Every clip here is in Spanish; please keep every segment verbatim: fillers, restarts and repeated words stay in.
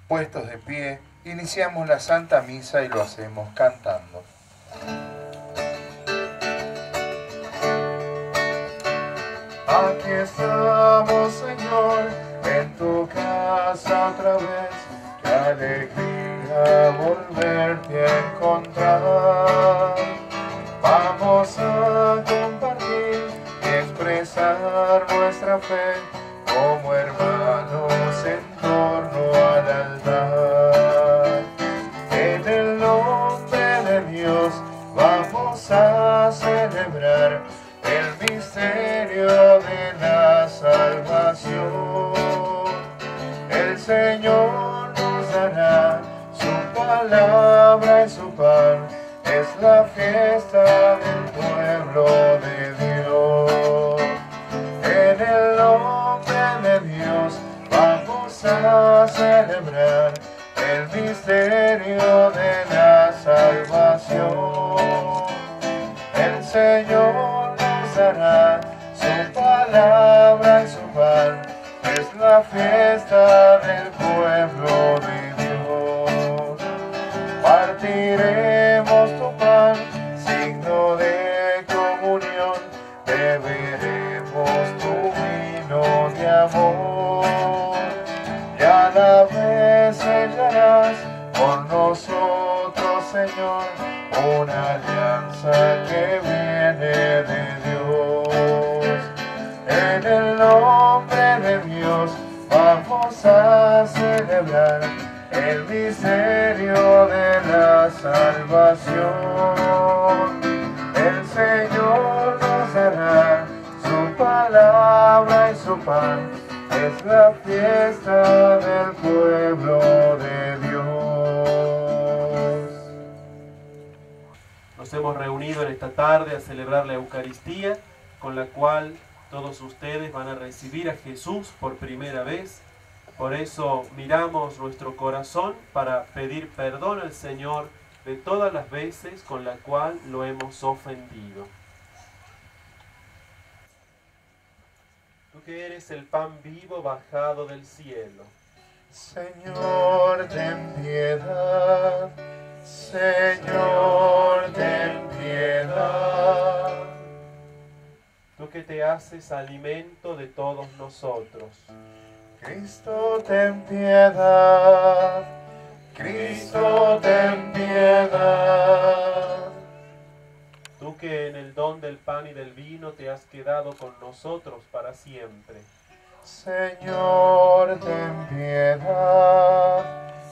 Puestos de pie, iniciamos la Santa Misa y lo hacemos cantando. Aquí estamos, Señor, en tu casa otra vez. Qué alegría volverte a encontrar. Vamos a compartir y expresar nuestra fe como hermanos en torno al altar. En el nombre de Dios vamos a celebrar el misterio de la salvación. El Señor nos dará su palabra y su pan. Es la fiesta del pueblo de Dios. En el nombre de Dios vamos a celebrar el misterio de la salvación. El Señor nos dará su palabra y su pan. Es la fiesta del pueblo de Dios. Partiremos tu pan, signo de comunión. Beberemos tu vino de amor. Y a la vez sellarás con nosotros, Señor, una alianza que viene de Dios. En el nombre de Dios vamos a celebrar el misterio de la salvación. El Señor nos dará su palabra y su pan. Es la fiesta del pueblo de Dios. Nos hemos reunido en esta tarde a celebrar la Eucaristía, con la cual todos ustedes van a recibir a Jesús por primera vez. Por eso miramos nuestro corazón para pedir perdón al Señor de todas las veces con la cual lo hemos ofendido. Tú que eres el pan vivo bajado del cielo. Señor, ten piedad. Señor, ten piedad. Tú que te haces alimento de todos nosotros. Cristo, ten piedad. Cristo, ten piedad. Tú que en el don del pan y del vino te has quedado con nosotros para siempre. Señor, ten piedad.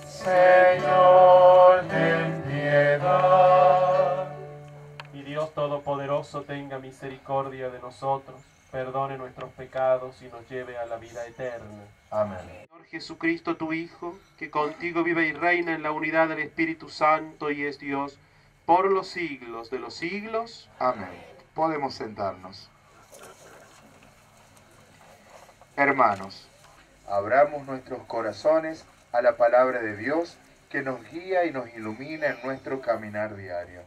Señor, ten piedad. Y Dios Todopoderoso tenga misericordia de nosotros, perdone nuestros pecados y nos lleve a la vida eterna. Amén. Señor Jesucristo, tu Hijo, que contigo vive y reina en la unidad del Espíritu Santo y es Dios, por los siglos de los siglos. Amén. Podemos sentarnos. Hermanos, abramos nuestros corazones a la palabra de Dios que nos guía y nos ilumina en nuestro caminar diario.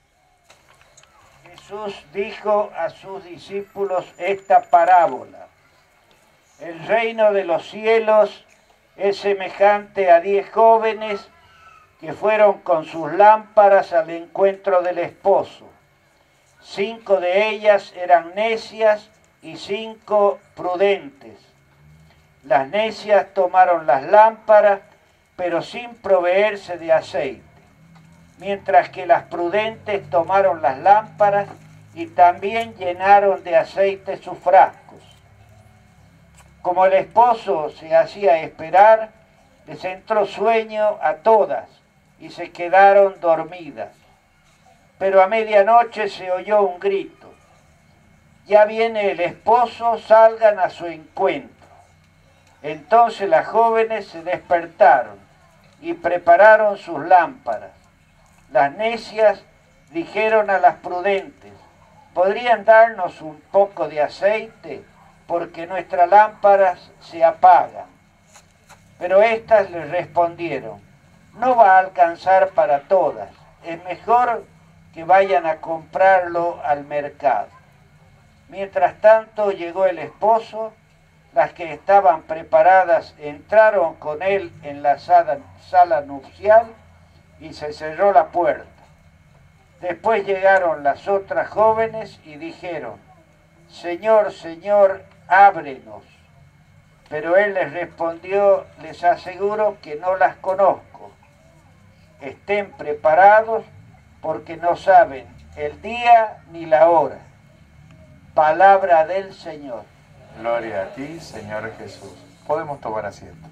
Jesús dijo a sus discípulos esta parábola. El reino de los cielos es semejante a diez jóvenes que fueron con sus lámparas al encuentro del esposo. Cinco de ellas eran necias y cinco prudentes. Las necias tomaron las lámparas, pero sin proveerse de aceite, mientras que las prudentes tomaron las lámparas y también llenaron de aceite sus frascos. Como el esposo se hacía esperar, les entró sueño a todas y se quedaron dormidas. Pero a medianoche se oyó un grito: ya viene el esposo, salgan a su encuentro. Entonces las jóvenes se despertaron y prepararon sus lámparas. Las necias dijeron a las prudentes: ¿podrían darnos un poco de aceite? Porque nuestras lámparas se apagan. Pero éstas les respondieron: no va a alcanzar para todas, es mejor que vayan a comprarlo al mercado. Mientras tanto llegó el esposo las que estaban preparadas entraron con él en la sala, sala nupcial y se cerró la puerta. Después llegaron las otras jóvenes y dijeron: Señor, Señor, ábrenos. Pero él les respondió: les aseguro que no las conozco. Estén preparados porque no saben el día ni la hora. Palabra del Señor. Gloria a ti, Señor Jesús. Podemos tomar asiento.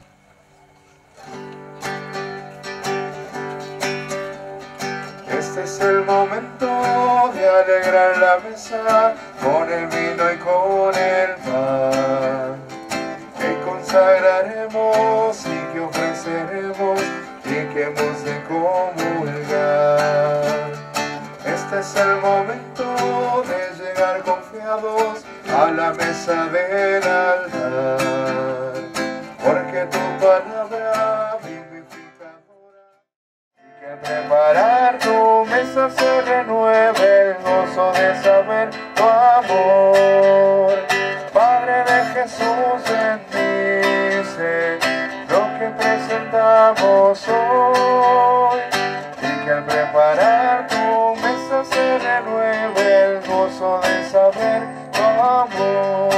Este es el momento de alegrar la mesa con el vino y con el pan, que consagraremos y que ofreceremos y que hemos de comulgar. Este es el momento de llegar confiados a la mesa del altar, porque tu palabra vivificadora. Hay que preparar tu mesa, se renueve el gozo de saber tu amor. Padre de Jesús, bendice lo que presentamos hoy, y que al preparar tu mesa se renueve el gozo de saber tu amor.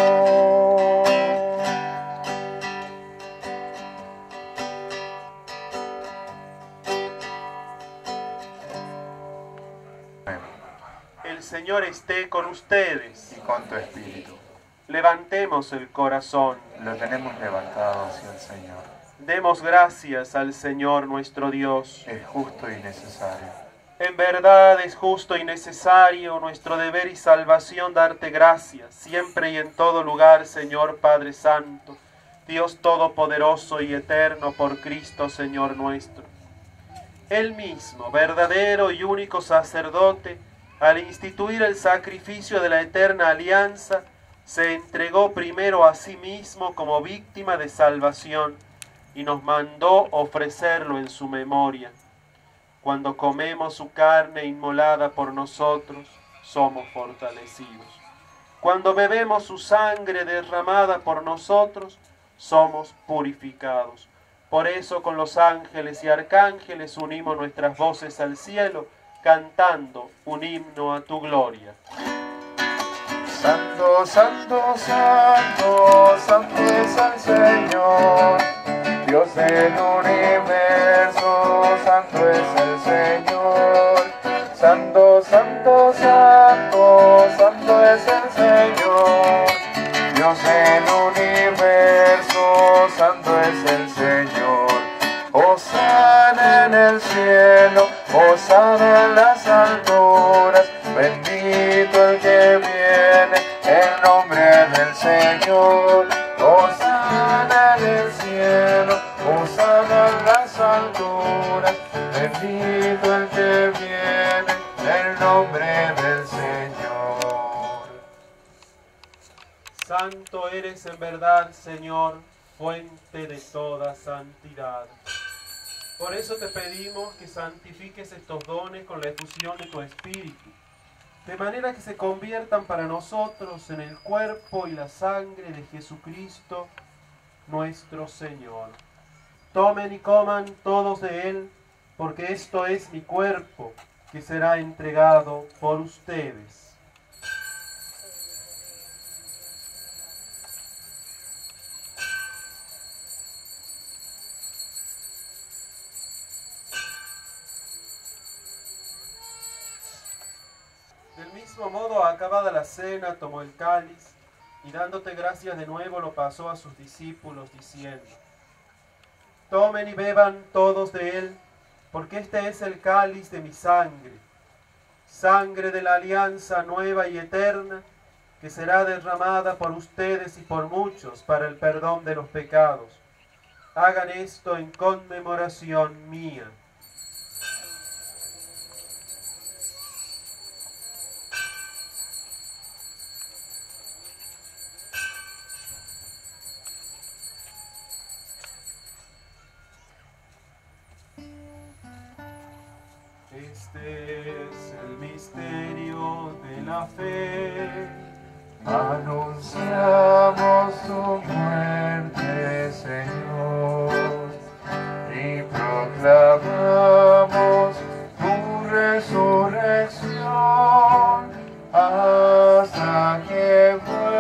El Señor esté con ustedes. Y con tu espíritu. Levantemos el corazón. Lo tenemos levantado hacia el Señor. Demos gracias al Señor nuestro Dios. Es justo y necesario. En verdad es justo y necesario, nuestro deber y salvación, darte gracias, siempre y en todo lugar, Señor Padre Santo, Dios Todopoderoso y Eterno, por Cristo, Señor nuestro. Él mismo, verdadero y único sacerdote, al instituir el sacrificio de la eterna alianza, se entregó primero a sí mismo como víctima de salvación y nos mandó ofrecerlo en su memoria. Cuando comemos su carne inmolada por nosotros, somos fortalecidos. Cuando bebemos su sangre derramada por nosotros, somos purificados. Por eso con los ángeles y arcángeles unimos nuestras voces al cielo, cantando un himno a tu gloria. Santo, santo, santo, santo es el Señor, Dios del universo, santo es el Señor. Santo, santo, santo, santo es el Señor, Dios del universo, santo es el Señor. Hosana en el cielo, hosana en las alturas, bendito el que viene en nombre del Señor. Hosana en el cielo, hosana en las alturas, bendito el que viene en nombre del Señor. Santo eres en verdad, Señor, fuente de toda santidad. Por eso te pedimos que santifiques estos dones con la efusión de tu Espíritu, de manera que se conviertan para nosotros en el cuerpo y la sangre de Jesucristo, nuestro Señor. Tomen y coman todos de él, porque esto es mi cuerpo, que será entregado por ustedes. Del mismo modo, acabada la cena, tomó el cáliz y dándote gracias de nuevo lo pasó a sus discípulos diciendo: tomen y beban todos de él, porque este es el cáliz de mi sangre, sangre de la alianza nueva y eterna, que será derramada por ustedes y por muchos para el perdón de los pecados. Hagan esto en conmemoración mía. Este es el misterio de la fe. Anunciamos tu muerte, Señor, y proclamamos tu resurrección hasta que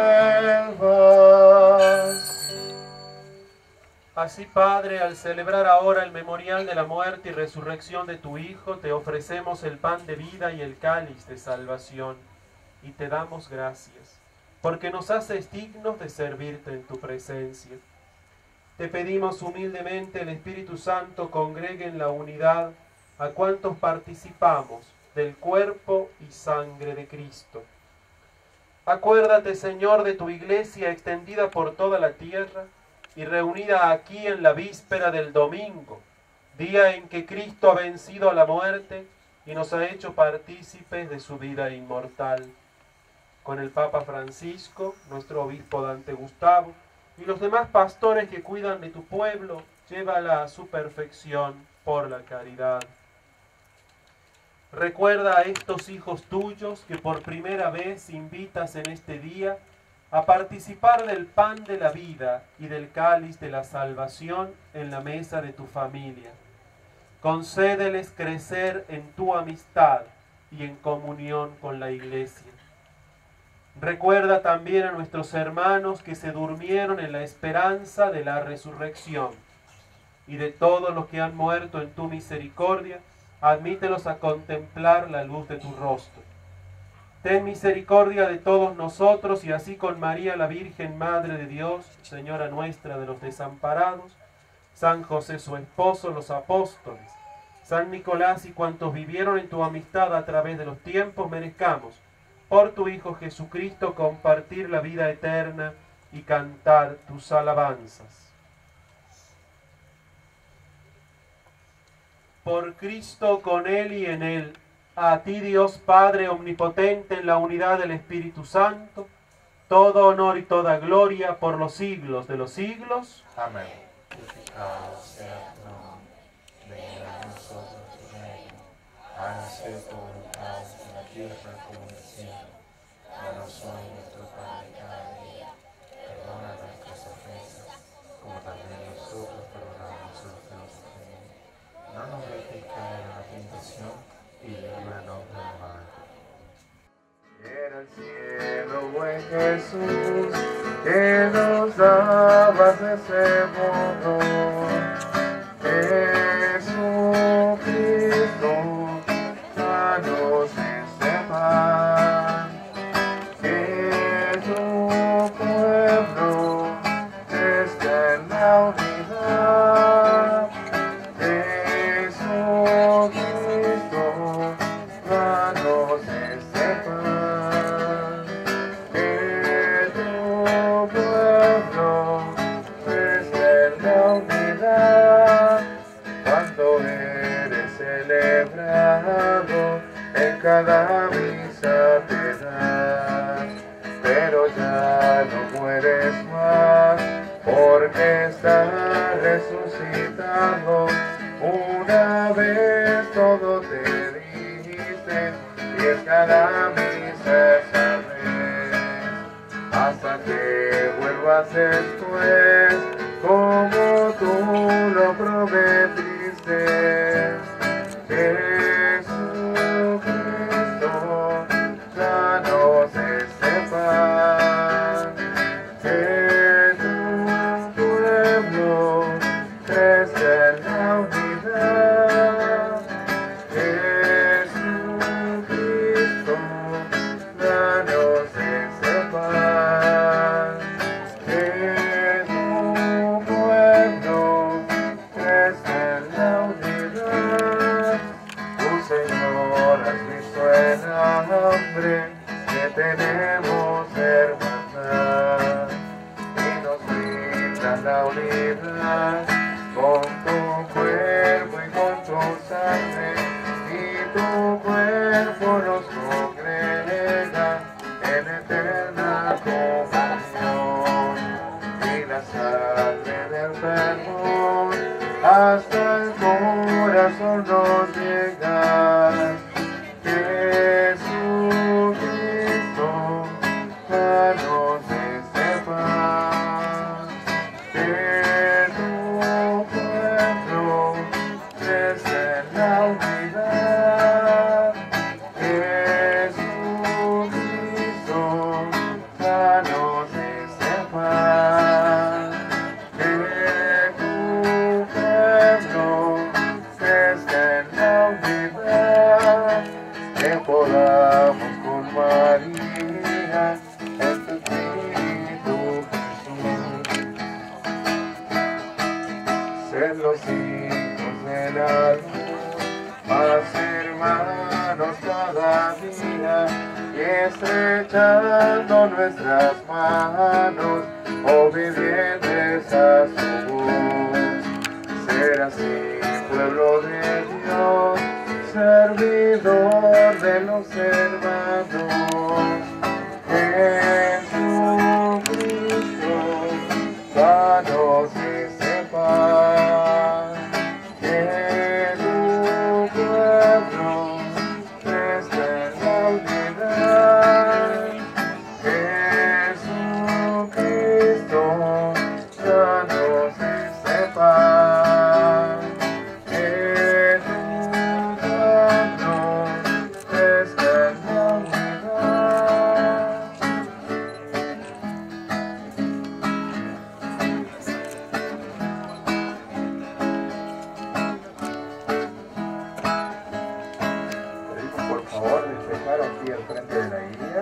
vuelvas. Así, Padre, al celebrar ahora el memorial de la muerte y resurrección de tu Hijo, te ofrecemos el pan de vida y el cáliz de salvación, y te damos gracias, porque nos haces dignos de servirte en tu presencia. Te pedimos humildemente el Espíritu Santo congregue en la unidad a cuantos participamos del cuerpo y sangre de Cristo. Acuérdate, Señor, de tu iglesia extendida por toda la tierra y reunida aquí en la víspera del domingo, día en que Cristo ha vencido a la muerte y nos ha hecho partícipes de su vida inmortal. Con el Papa Francisco, nuestro obispo Dante Gustavo, y los demás pastores que cuidan de tu pueblo, llévala a su perfección por la caridad. Recuerda a estos hijos tuyos que por primera vez invitas en este día a participar del pan de la vida y del cáliz de la salvación en la mesa de tu familia. Concédeles crecer en tu amistad y en comunión con la Iglesia. Recuerda también a nuestros hermanos que se durmieron en la esperanza de la resurrección, y de todos los que han muerto en tu misericordia, admítelos a contemplar la luz de tu rostro. Ten misericordia de todos nosotros, y así con María la Virgen, Madre de Dios, Señora nuestra de los desamparados, San José su esposo, los apóstoles, San Nicolás y cuantos vivieron en tu amistad a través de los tiempos, merezcamos, por tu Hijo Jesucristo, compartir la vida eterna y cantar tus alabanzas. Por Cristo, con Él y en Él, a ti Dios Padre omnipotente en la unidad del Espíritu Santo, todo honor y toda gloria por los siglos de los siglos. Amén. Santificado sea tu nombre, venga a nosotros tu reino, hágase tu voluntad en la tierra como en el cielo. Danos hoy nuestro pan de cada día, perdona nuestras ofensas, como también nosotros perdonamos a los que nos ofenden. No nos dejes caer en la tentación y líbranos del mal. Era el cielo, buen Jesús, que nos dabas ese mundo. Jesucristo, danos ese pan, que tu pueblo esté en la unidad. Jesucristo, danos ese pan, que tu pueblo esté en la unidad. Cuando eres celebrado, en cada misa te das, pero ya no mueres más, porque estás resucitado. Una vez todo te diste, y es cada misa esa vez, hasta que vuelvas después, como tú lo prometiste. Jesucristo, danos este pan, que tu pueblo crezca en la unidad. Jesucristo, danos este pan, que tu pueblo crezca en la unidad. Tu Señor has visto el hambre que tenemos hermandad, y nos brinda la unidad con tu cuerpo y con tu sangre, y tu cuerpo nos congrega en eterna comunión, y la sangre del perdón hasta el corazón nos llega. Jesucristo, podamos con María en tu Espíritu Jesús ser los hijos de la luz, más hermanos cada día, y estrechando nuestras manos, obedientes a su voz, ser así pueblo de Dios, servidor de los hermanos. Jesucristo, danos ese pan, que tu pueblo crezca en la unidad. Jesucristo, danos ese pan, que tu pueblo crezca en la unidad. Pedimos por favor despejar aquí al frente de la iglesia.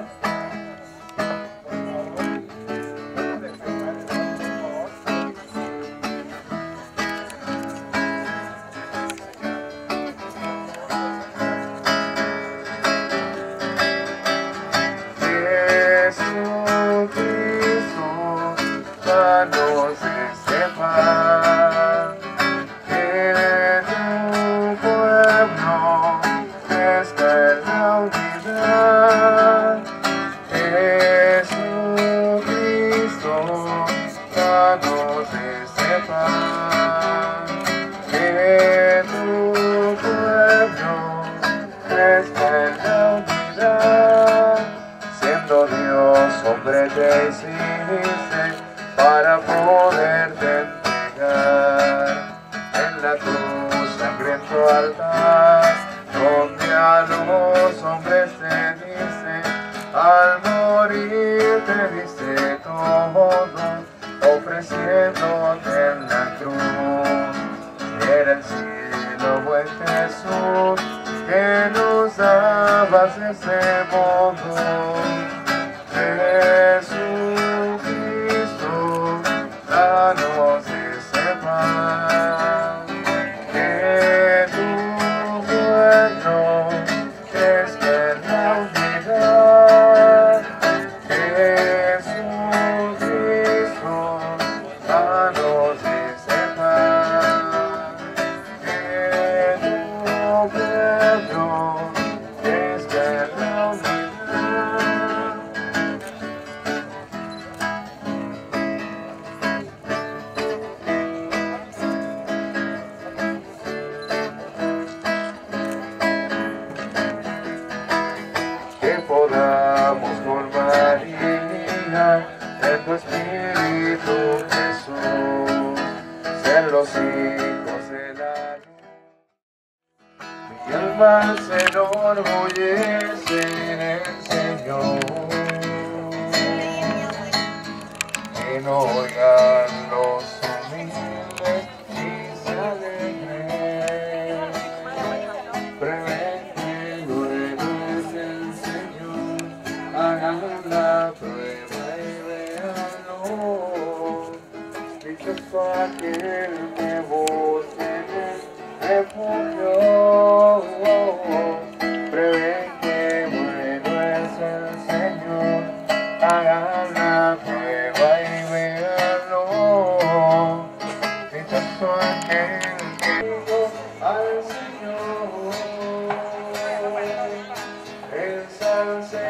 Jesucristo, danos ese pan, que tu pueblo crezca en la unidad. Jesucristo, danos ese pan, que tu pueblo crezca en la unidad. Siendo Dios, hombre te hiciste para poderte entregar en la cruz, sangriento altar, donde a los hombres te diste, al morir te diste todo, ofreciéndote en la cruz. Era el cielo, buen Jesús, que nos dabas ese modo. Jesucristo, danos ese pan, que tu pueblo crezca en la unidad. Jesucristo, danos ese pan, que tu pueblo crezca en la unidad. Que podamos con María en tu Espíritu Jesús ser los hijos de la luz. Mi alma se enorgullece en el Señor, que no oigan los humildes y se alegren. Preven que bueno es el Señor, hagan la prueba y véanlo. Dichoso aquel que vos tenés refugio. Preven que bueno es el Señor, hagan la prueba y véanlo. Dichoso aquel que dijo al Señor, ensalce